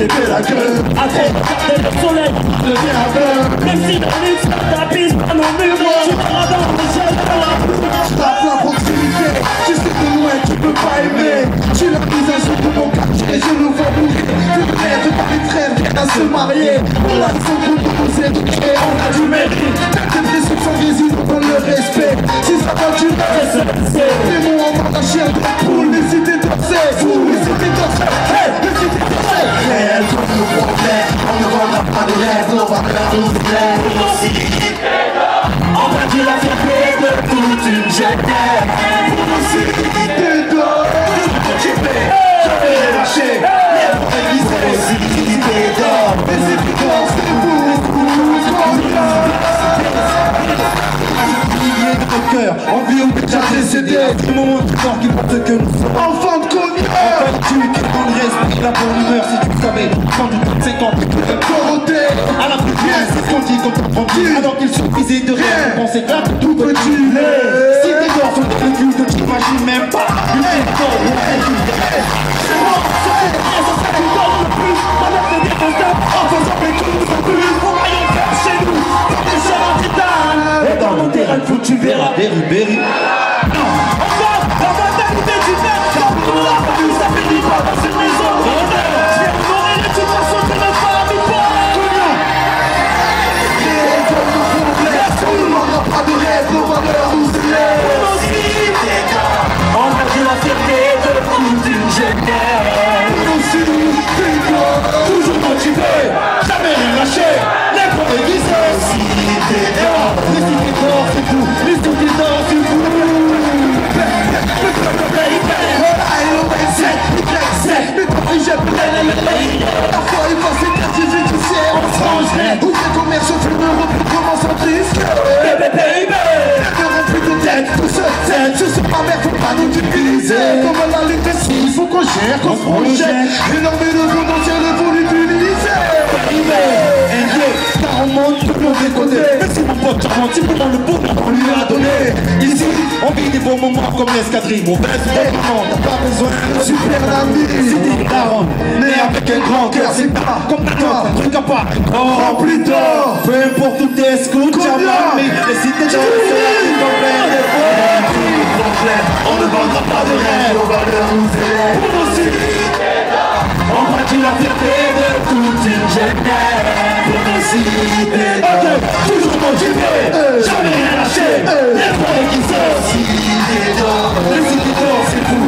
t'étais la gueule. Après, regarder le soleil, devient aveugle. même si la nuit tapise à nos murs, tu verras dans le gel de la pluie. Je tape la proximité, tu sais de loin, tu peux pas aimer. Tu l'as mise un jour de mon quartier, je nous vois mourir. Tu rêves par les frères, viennent à se marier. On a son groupe de nous éduquer, on a du mérite. Tes blessures sans résine, on donne le respect. Si ça va, tu restes. Les mots en mode un chien de poule, les cités dansées. Les cités dansées, les cités dansées. Réel comme le problème, on ne vendra pas de rêve, on va faire un ouvert. On va dire la fierté de toute une jeunesse. Pour nos cités d'or, jamais lâché. Les vrais visés, cités d'or. Les évidents, c'est vous, cœur, envie ou déjà décédé. Du moment du corps qui porte que nous sommes enfants de cognac. Enfin tu qui prends le respect, la bonne humeur si tu savais. Quand du temps 50, tu peux Dorothée. À la prière, c'est ce qu'on dit quand on prend alors qu'il suffisait de rien. On pensait que tout petit lait. Si tes corps sont dans le cul que tu imagines même pas. Une victoire, c'est bon, c'est ça qui donne le plus. Ma mère te dit qu'on tape en faisant des coups de plus. Pour rien faire chez nous, pour des gens en titane. Et dans mon terrain de foot, tu verras. Berry. Enfin, la fatalité du net, comme nous la famille, ça finit pas dans une maison. Je vais me mourir de toute façon, je ne pas à nous pas. On ne manquera pas de rêve, nos valeurs nous élèvent. On a dit la fierté de toute une jeunesse. Toujours motivé, jamais rien lâché. Les premiers qui sont les cités d'or, c'est tout. Les cités d'or, c'est tout. Parfois il passe les quartiers et tu sais on se rangerait. Où les commerces fait l'euro pour commencer en triste. Bébé n'auront plus de tête, tout se tête. Je sais pas merde, faut pas nous utiliser. Comme la lutte des sous, il faut qu'on gère, qu'on se projette. Énormer le potentiel, il faut l'utiliser. Car on monte de mauvais côté. Mais si mon pote t'as menti pendant le bon on lui a donné. Ici, on vit des bons moments comme l'escadrille. Mon best friend, t'as pas besoin de super ami. C'était daron, mais avec un grand cœur. C'est pas comme toi, un truc à part. Rempli d'or. Peu importe où t'es, escoute, jamais. Mais si t'es dans le soleil, on ne vendra pas de rêve. Nos valeurs nous élèvent. Pour nos cités d'or, on bâtit la fierté de toute une jeunesse. Pour nos cités d'or, toujours motivé, jamais rien lâché. Les vrais qui sont cités d'or, les cités d'or, c'est pour